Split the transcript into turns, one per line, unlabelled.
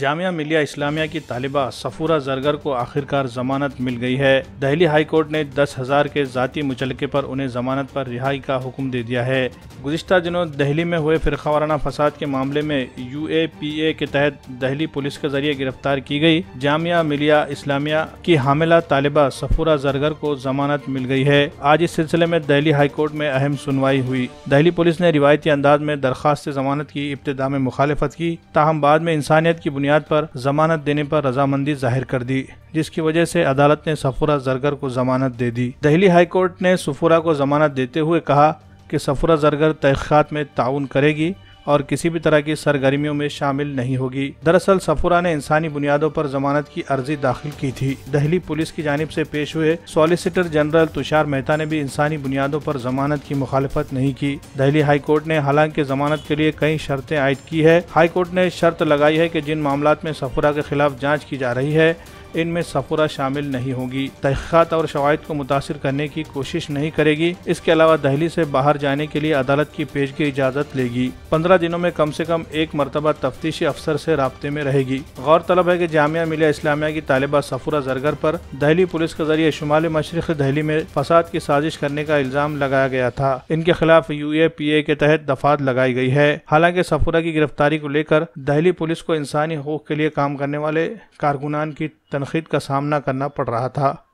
جامعہ ملیہ اسلامیہ کی طالبہ صفورہ زرگر کو آخرکار ضمانت مل گئی ہے۔ دہلی ہائی کورٹ نے 10,000 کے ذاتی مچلقے پر انہیں ضمانت پر رہائی کا حکم دے دیا ہے۔ گزشتہ دنوں دہلی میں ہوئے فرقہ وارانہ فساد کے معاملے میں UAPA کے تحت دہلی پولیس کے ذریعے گرفتار کی گئی جامعہ ملیہ اسلامیہ کی حاملہ طالبہ صفورہ زرگر کو ضمانت مل گئی ہے۔ آج اس سلسلے میں دہلی ہائی کورٹ میں اہم سنوائی ہوئی۔ دہلی پولیس نے روایتی انداز میں درخواست ضمانت کی ابتدا میں مخالفت کی، تاہم بعد میں انسانیت کی بنیاد پر ضمانت دینے پر رضامندی ظاہر کر دی، جس کی وجہ سے عدالت نے صفورہ زرگر کو ضمانت دے دی۔ دہلی ہائی کورٹ نے صفورہ کو ضمانت دیتے ہوئے کہا کہ صفورہ زرگر تحقیقات میں تعاون کرے گی اور کسی بھی طرح کی سرگرمیوں میں شامل نہیں ہوگی۔ دراصل صفورہ نے انسانی بنیادوں پر ضمانت کی عرضی داخل کی تھی۔ دہلی پولیس کی جانب سے پیش ہوئے سالیسیٹر جنرل تشار مہتا نے بھی انسانی بنیادوں پر ضمانت کی مخالفت نہیں کی۔ دہلی ہائی کورٹ نے حالانکہ ضمانت کے لیے کئی شرطیں عائد کی ہے۔ ہائی کورٹ نے شرط لگائی ہے کہ جن معاملات میں صفورہ کے خلاف جانچ کی جا رہی ہے ان میں صفورہ شامل نہیں ہوگی، تحقیقات اور شواہد کو متاثر کرنے کی کوشش نہیں کرے گی۔ اس کے علاوہ دہلی سے باہر جانے کے لیے عدالت کی پیشگی اجازت لے گی۔ 15 دنوں میں کم سے کم ایک مرتبہ تفتیشی افسر سے رابطے میں رہے گی۔ غور طلب ہے کہ جامعہ ملیہ اسلامیہ کی طالبہ صفورہ زرگر پر دہلی پولیس کے ذریعے شمال مشرق دہلی میں فساد کی سازش کرنے کا الزام لگایا گیا تھا۔ ان کے خلاف UAPA کے تحت دفعات لگائی گئی ہے۔ حالانکہ صفورہ کی گرفتاری کو لے کر دہلی پولیس کو انسانی حقوق کے لیے کام کرنے والے کارکنان کی تنقید کا سامنا کرنا پڑ رہا تھا۔